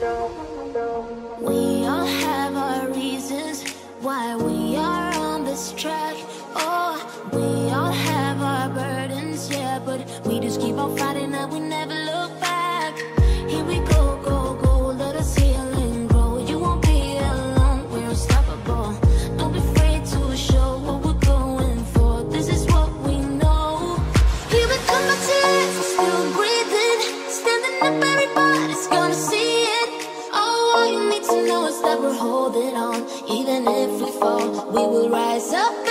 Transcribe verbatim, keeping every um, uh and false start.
We all have our reasons why we are on this track. Oh, we all have our burdens, yeah, but we just keep on fighting and we never look back. Here we go, go, go, let us heal and grow. You won't be alone, we're unstoppable. Don't be afraid to show what we're going for. This is what we know. Here we come, my tears, we're still breathing. Standing up, everybody's gonna see it. Oh, all you need to know is that we're holding on. Even if we fall, we will rise up.